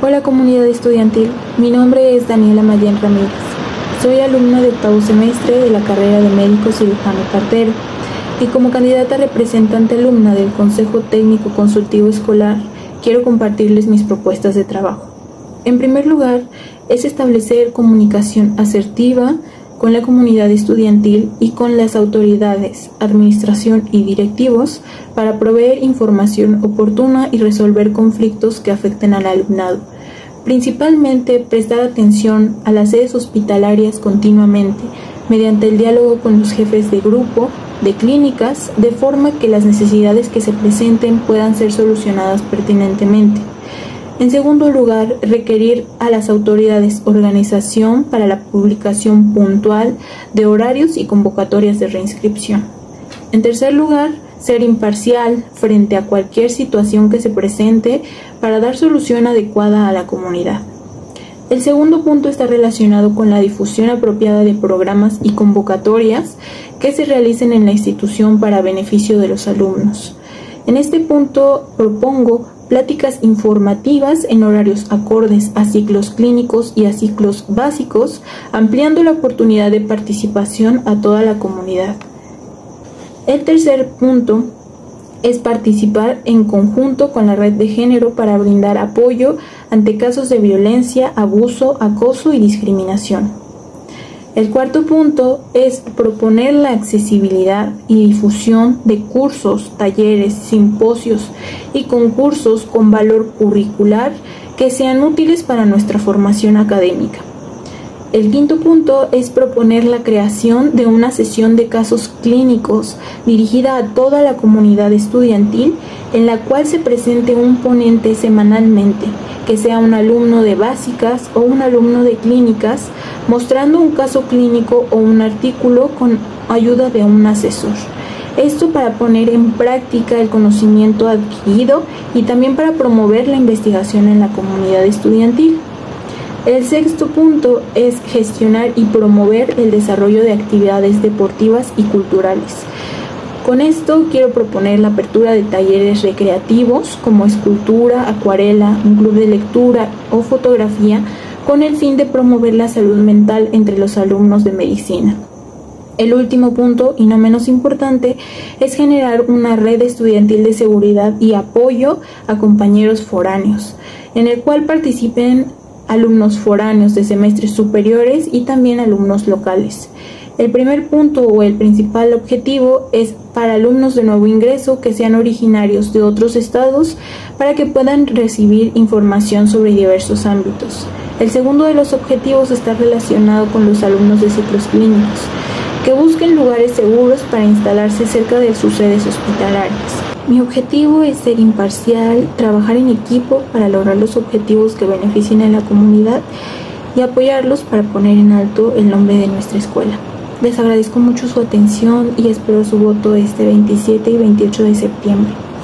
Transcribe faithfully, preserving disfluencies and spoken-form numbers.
Hola comunidad estudiantil, mi nombre es Daniela Mayen Ramírez. Soy alumna de octavo semestre de la carrera de médico cirujano partero y como candidata representante alumna del Consejo Técnico Consultivo Escolar quiero compartirles mis propuestas de trabajo. En primer lugar, es establecer comunicación asertiva con la comunidad estudiantil y con las autoridades, administración y directivos para proveer información oportuna y resolver conflictos que afecten al alumnado. Principalmente, prestar atención a las sedes hospitalarias continuamente, mediante el diálogo con los jefes de grupo, de clínicas, de forma que las necesidades que se presenten puedan ser solucionadas pertinentemente. En segundo lugar, requerir a las autoridades organización para la publicación puntual de horarios y convocatorias de reinscripción. En tercer lugar, ser imparcial frente a cualquier situación que se presente para dar solución adecuada a la comunidad. El segundo punto está relacionado con la difusión apropiada de programas y convocatorias que se realicen en la institución para beneficio de los alumnos. En este punto propongo pláticas informativas en horarios acordes a ciclos clínicos y a ciclos básicos, ampliando la oportunidad de participación a toda la comunidad. El tercer punto es participar en conjunto con la red de género para brindar apoyo ante casos de violencia, abuso, acoso y discriminación. El cuarto punto es proponer la accesibilidad y difusión de cursos, talleres, simposios y concursos con valor curricular que sean útiles para nuestra formación académica. El quinto punto es proponer la creación de una sesión de casos clínicos dirigida a toda la comunidad estudiantil en la cual se presente un ponente semanalmente, que sea un alumno de básicas o un alumno de clínicas, mostrando un caso clínico o un artículo con ayuda de un asesor. Esto para poner en práctica el conocimiento adquirido y también para promover la investigación en la comunidad estudiantil. El sexto punto es gestionar y promover el desarrollo de actividades deportivas y culturales. Con esto quiero proponer la apertura de talleres recreativos como escultura, acuarela, un club de lectura o fotografía con el fin de promover la salud mental entre los alumnos de medicina. El último punto, y no menos importante, es generar una red estudiantil de seguridad y apoyo a compañeros foráneos, en el cual participen alumnos foráneos de semestres superiores y también alumnos locales. El primer punto o el principal objetivo es para alumnos de nuevo ingreso que sean originarios de otros estados para que puedan recibir información sobre diversos ámbitos. El segundo de los objetivos está relacionado con los alumnos de ciclos clínicos, que busquen lugares seguros para instalarse cerca de sus sedes hospitalarias. Mi objetivo es ser imparcial, trabajar en equipo para lograr los objetivos que beneficien a la comunidad y apoyarlos para poner en alto el nombre de nuestra escuela. Les agradezco mucho su atención y espero su voto este veintisiete y veintiocho de septiembre.